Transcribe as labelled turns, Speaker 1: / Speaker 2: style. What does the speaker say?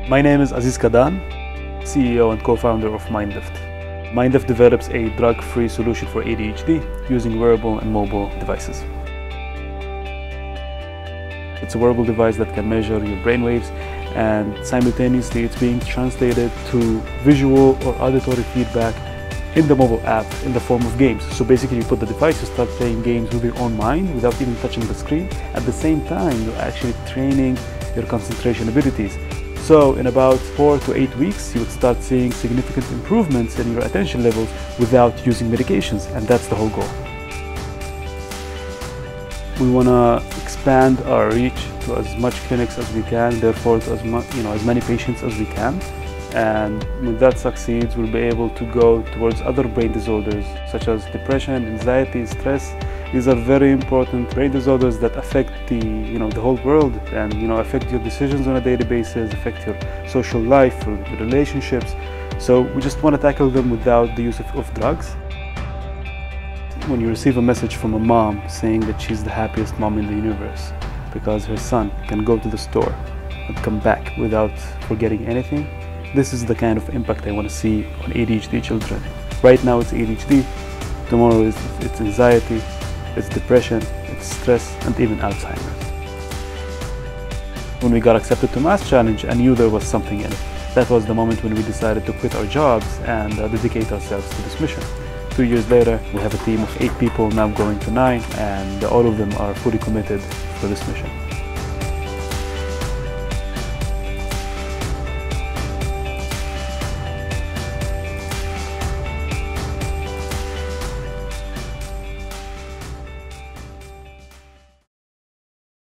Speaker 1: My name is Aziz Kadan, CEO and co-founder of MindLift. MindLift develops a drug-free solution for ADHD using wearable and mobile devices. It's a wearable device that can measure your brainwaves, and simultaneously it's being translated to visual or auditory feedback in the mobile app in the form of games. So basically you put the device, you start playing games with your own mind without even touching the screen. At the same time, you're actually training your concentration abilities. So in about 4 to 8 weeks, you would start seeing significant improvements in your attention levels without using medications, and that's the whole goal. We want to expand our reach to as much clinics as we can, therefore to as many patients as we can. And when that succeeds, we'll be able to go towards other brain disorders such as depression, anxiety, stress. These are very important brain disorders that affect the whole world, and affect your decisions on a daily basis, affect your social life, your relationships. So we just want to tackle them without the use of drugs. When you receive a message from a mom saying that she's the happiest mom in the universe because her son can go to the store and come back without forgetting anything, this is the kind of impact I want to see on ADHD children. Right now it's ADHD, tomorrow it's anxiety, it's depression, it's stress, and even Alzheimer's. When we got accepted to Mass Challenge, I knew there was something in it. That was the moment when we decided to quit our jobs and dedicate ourselves to this mission. 2 years later, we have a team of 8 people, now going to 9, and all of them are fully committed for this mission.